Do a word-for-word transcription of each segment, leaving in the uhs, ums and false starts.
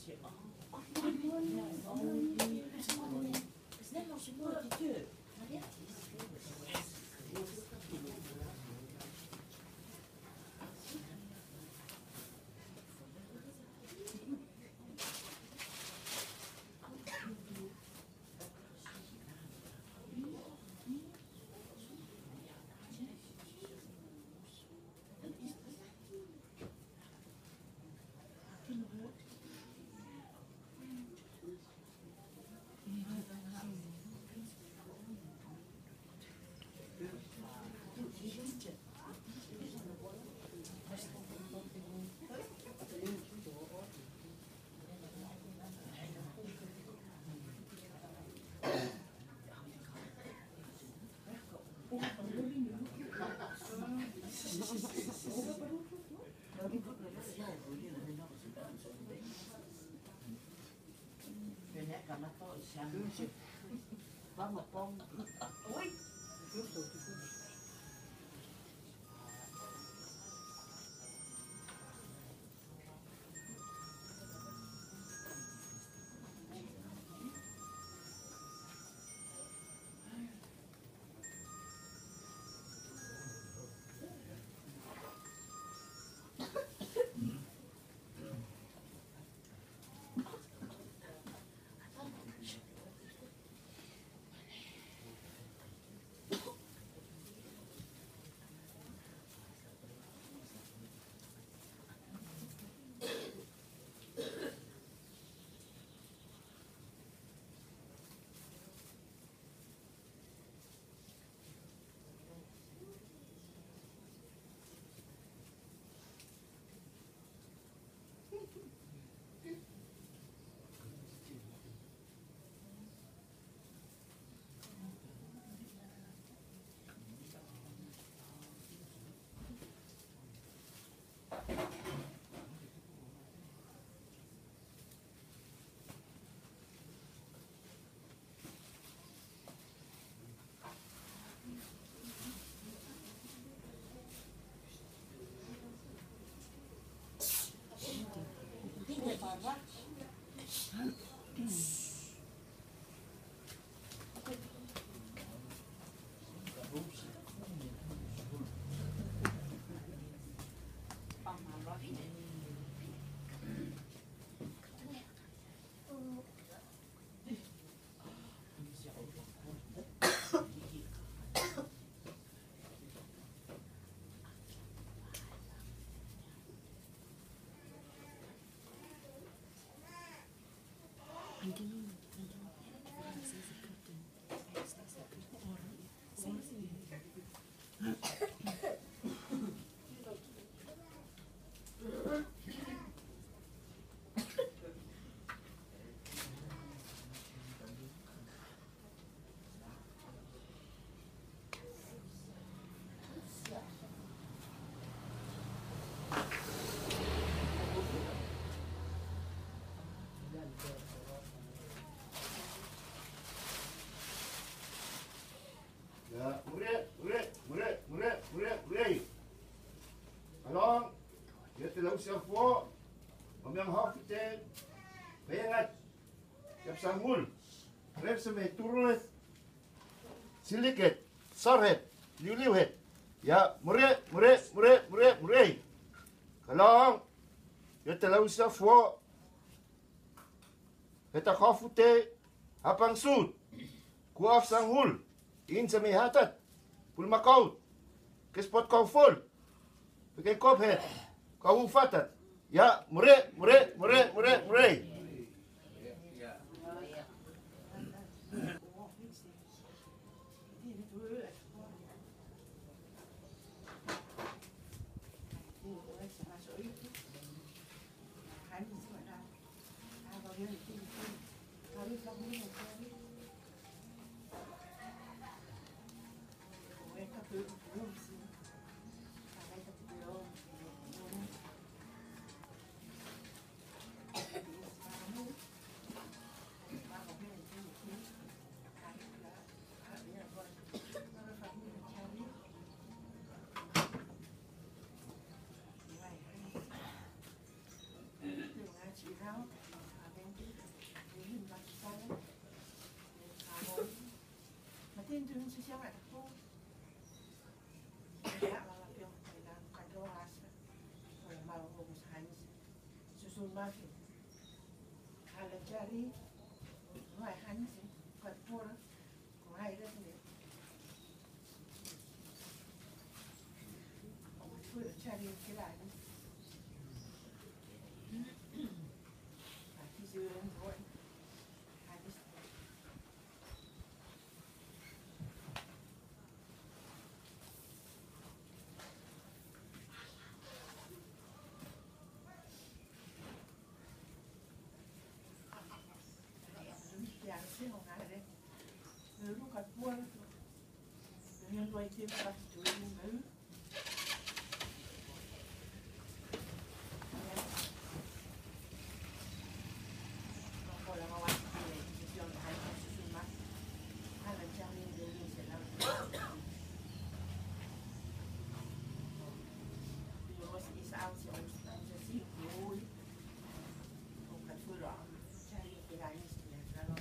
Vamos, pon. Ui! Vara. Siapa memang Hafu ten pengat siap sangul ref semai turun siliket sarhet liu-liuhet ya mure mure mure mure mure kalau ya telau siapa kita Hafu ten apang sud kuaf sangul in semai hatat pul makau kespot kau full pakai kop het kau fatat ya mure mure mure mure mure Toen ze zeggen, oh, ja, maar ik heb een kantoor haast. Maar we hebben Hans, ze zullen maar vinden. Alle Jiare, wij Hans, kantoor, wij dat niet. Voor de Jiare klaar. Maar die zullen worden. Lúc gặp buôn, nhưng tôi chưa gặp chú nữ. Còn là ngồi thì chỉ cho hai con sư sư mắt, hai lần trang lên đều lên sẽ làm. Điều đó sẽ sao sẽ ông sẽ xin vui, ông cần vui rõ, trang lên cái này sẽ ra rồi.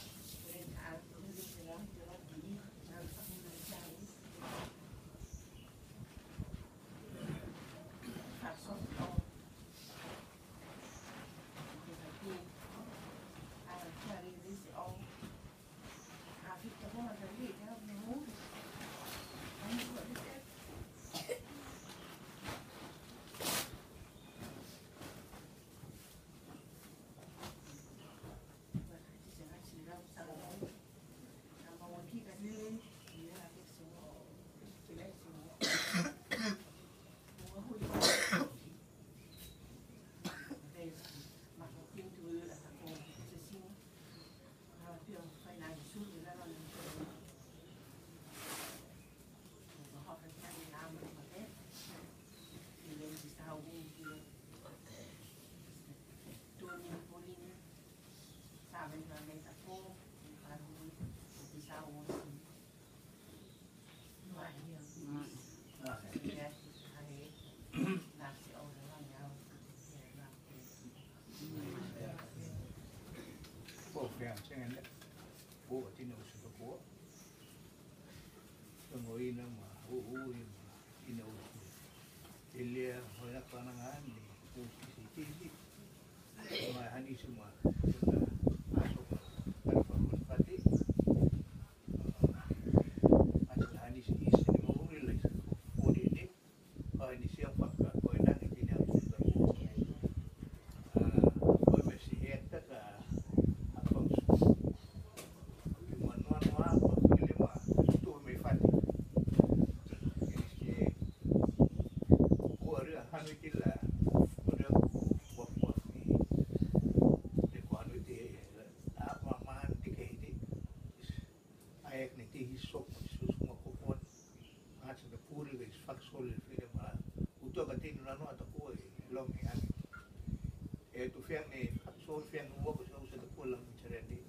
Jangan dah, buat cina usul buat. Tengoi nama, oh oh ini, cina usul. Elia, banyak panangan ni, usul sini. Semua hari semua sudah masuk pada proses pati. Masuk hari sini, sini mau mulai. Oh ini, oh ini siapa kak? Oh ini nak cina usul buat. Oh mesti hebat tak? Tu fiang ni, so fiang uang so so tu pulang mencari ni.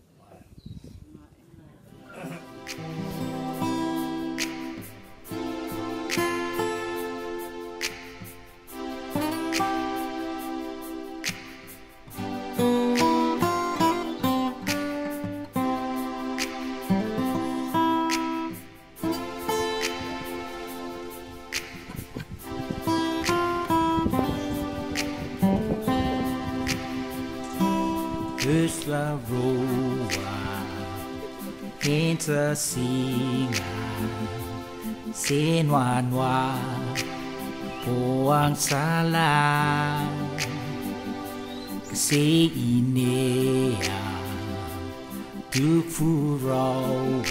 La roa into singa sinwanwa puang sala si inea tu furawen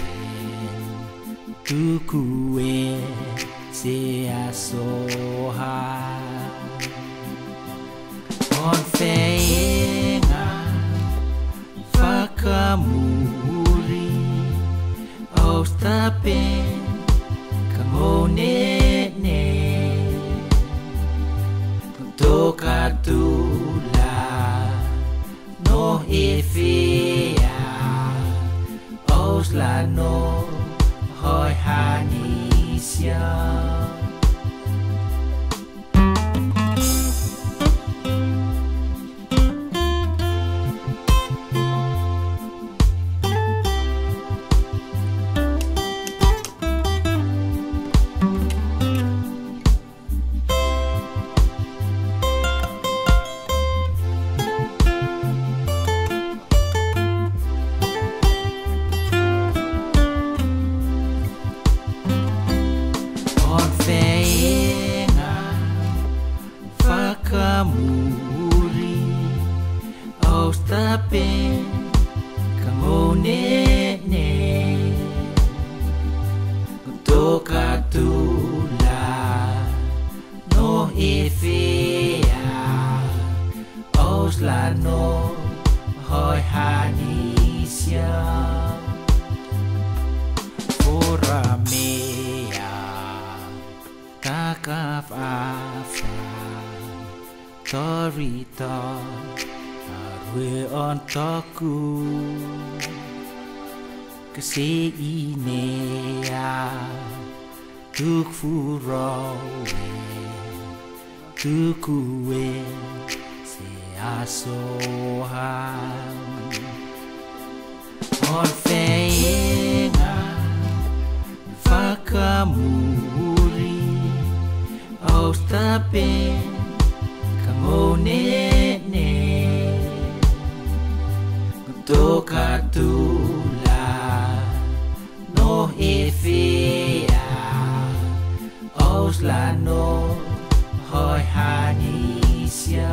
tu kuen se asoha on fenga Kamuri Ostapen Kamone ne Tokatula No efea Osla no Hoi Hanisya Aus tapin kangonene untuk katula no ifia aus lano hoi hanisia foramea kakaf afa torita arwe ontoku kesinea tuk furawe tukue se asohan orfeinga fakamuri aus tapin kangonene untuk katula no ifia aus lano hoi hanisia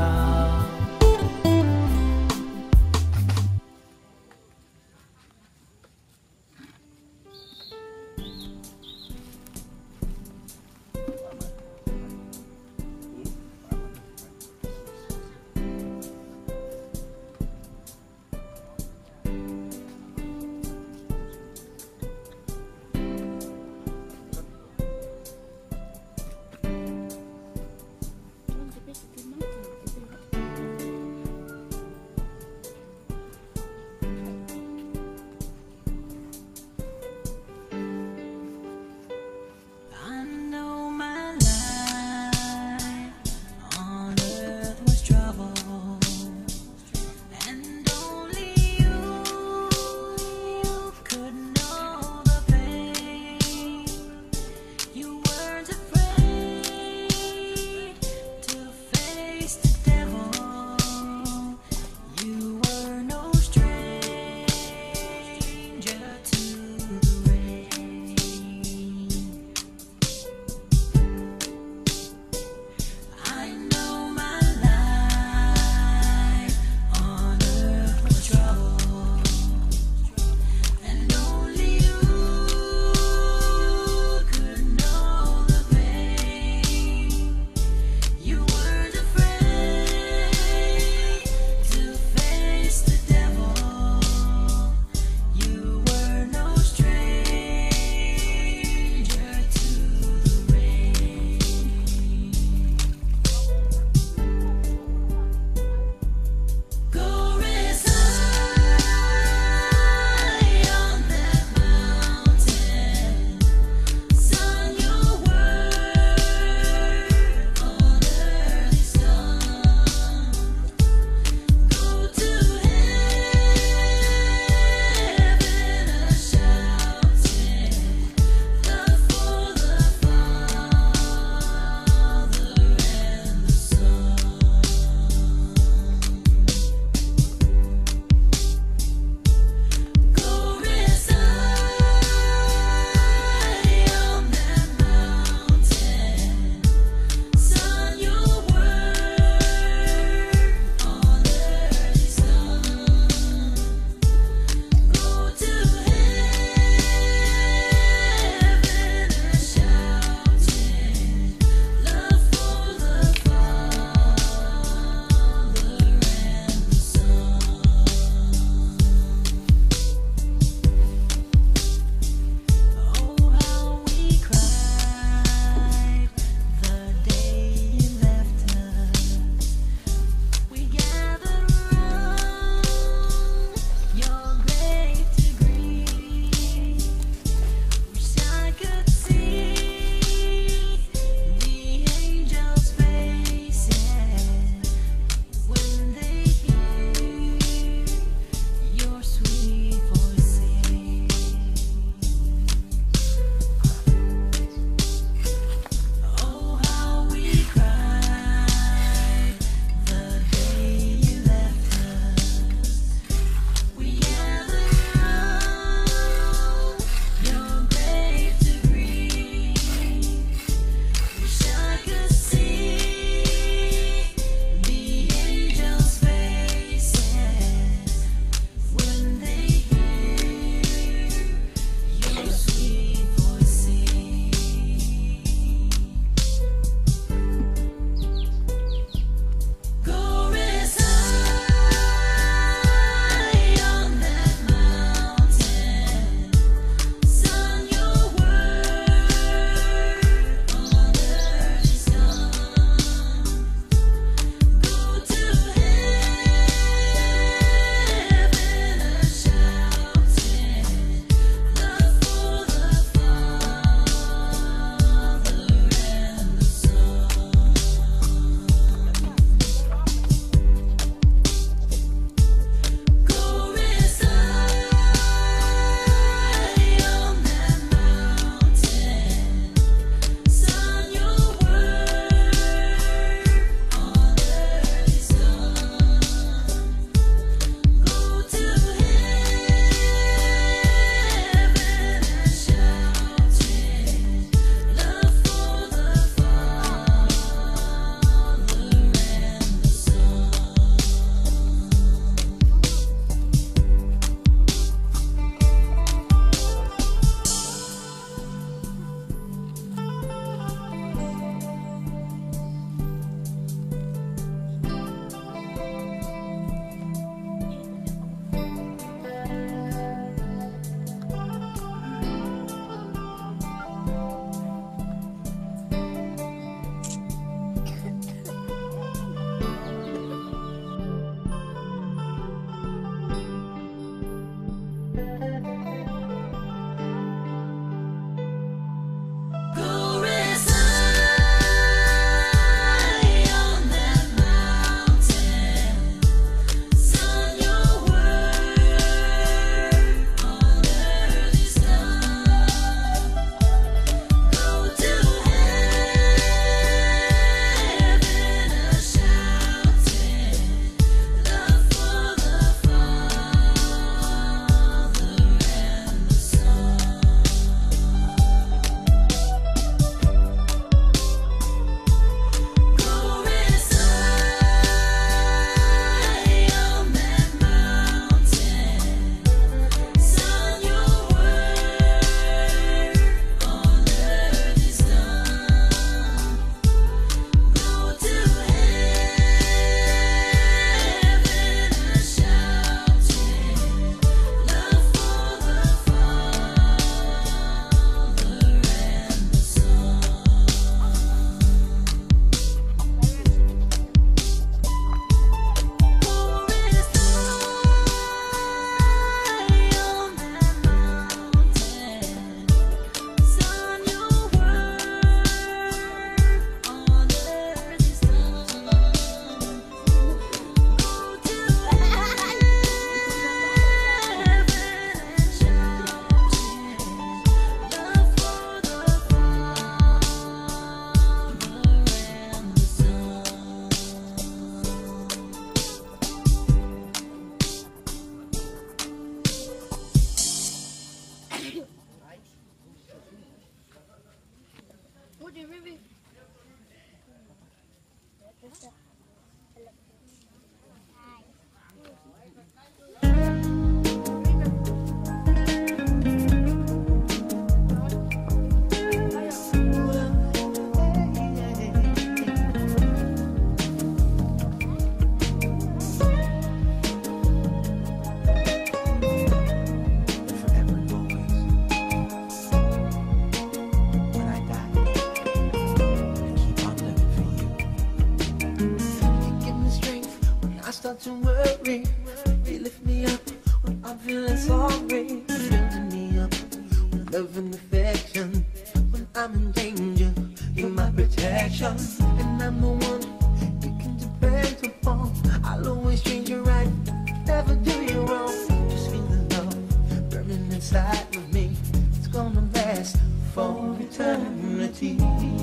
love and affection. When I'm in danger, you're my protection, and I'm the one you can depend upon. I'll always treat you right, never do you wrong. Just feel the love burning inside of me. It's gonna last for eternity.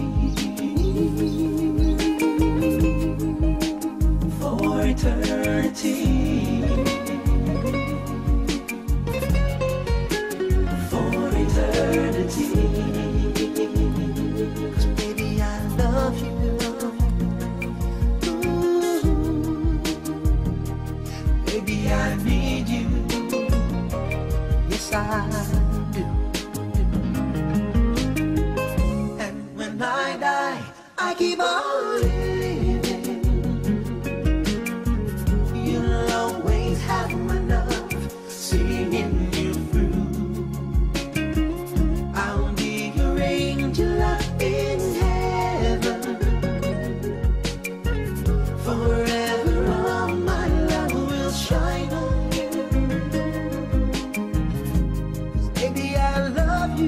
For eternity. For eternity. 'Cause baby, I love you. Ooh. Baby, I need you. Yes, I do. And when I die, I keep on living. You'll always have my love, singing you through. I'll be your angel up in heaven. Forever all my love will shine on you. 'Cause baby, I love you.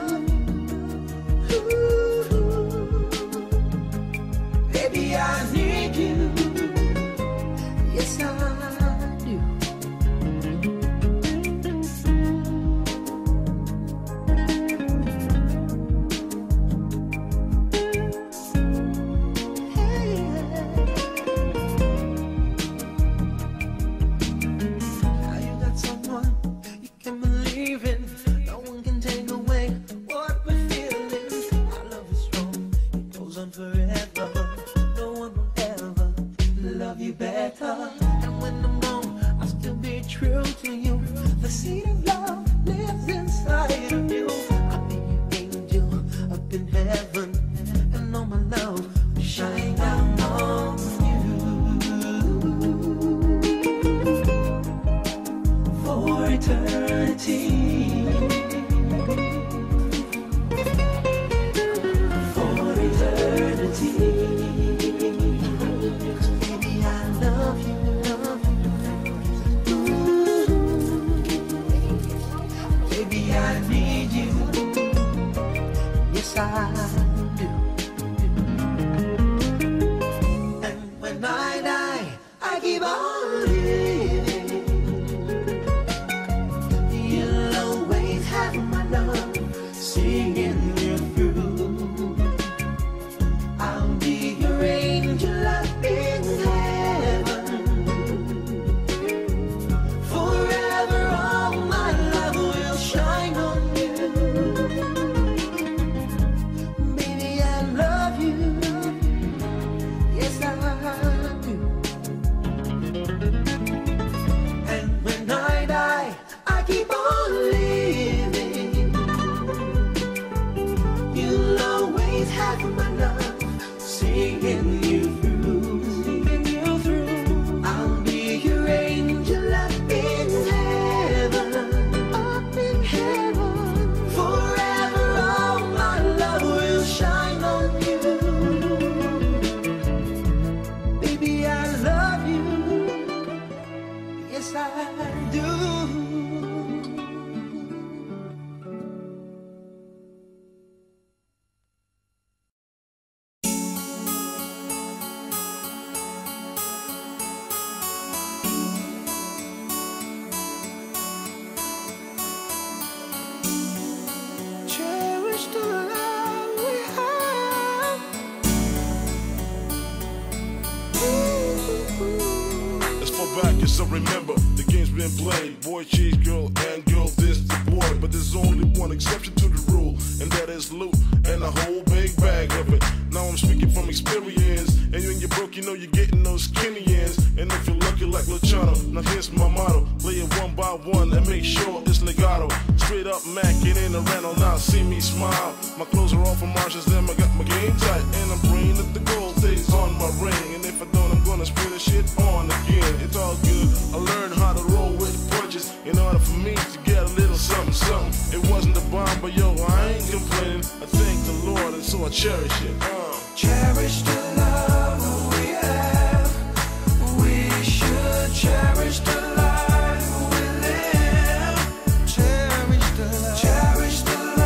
Baby, I need you. Yes, I do. Hey. Now you got someone you can believe in. No one can take away what we're feeling. Our love is strong, it goes on forever. No one will ever love you better. And when I'm gone, I'll still be true to you. The seed of love lives inside of you. I'll be your angel up in heaven, and all my love will shine down on you. For eternity. For eternity. 'Cause baby, I love you, love you. Ooh. Baby, I need you. Yes, I do. And when I die, I keep on living. You'll always have my love, singing you through. I'll be your angel up in heaven. Forever all my love will shine on you. Baby, I love you. Yes, I do. And when I die, I keep on living. You'll always have my love, singing you through. Singing you through. I'll be your angel up in heaven. Up in heaven. Forever all my love will shine on you. Baby, I love you. Yes, I do. Cherish the love we have. Ooh. As far back as I remember, the game's been played. Boy, cheese, girl, and girl, this the boy. But there's only one exception to the rule, and that is loot and a whole big bag of it. Now I'm speaking from experience, and when you're broke, you know you're getting those skinny ends. And if you're lucky like Luciano, now here's my motto: play it one by one and make sure it's legato. Straight up macking in the rental, now see me smile. My clothes are all from Marshalls, then I got my game tight, and I'm praying that the gold stays on my ring. And if I don't, I'm gonna spray the shit on again. It's all good. I learned how to roll with punches in order for me to get a little something, something. It wasn't a bomb, but yo, I ain't complaining. I thank the Lord, and so I cherish it. Uh. Cherish the love we have. We should cherish the life we live. Cherish the love. Cherish the love.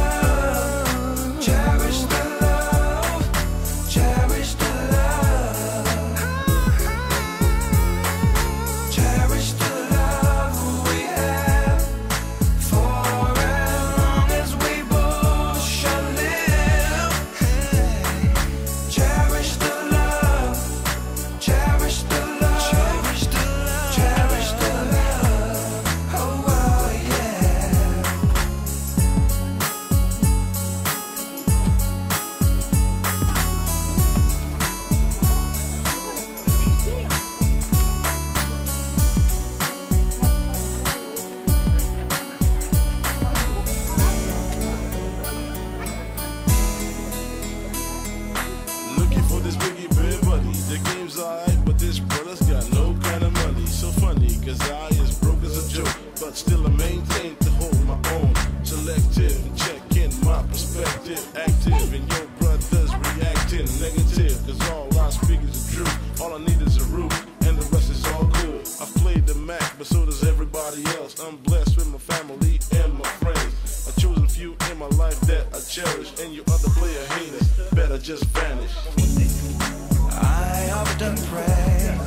but so does everybody else. I'm blessed with my family and my friends. I chosen few in my life that I cherish, and you other player haters better just vanish. I often pray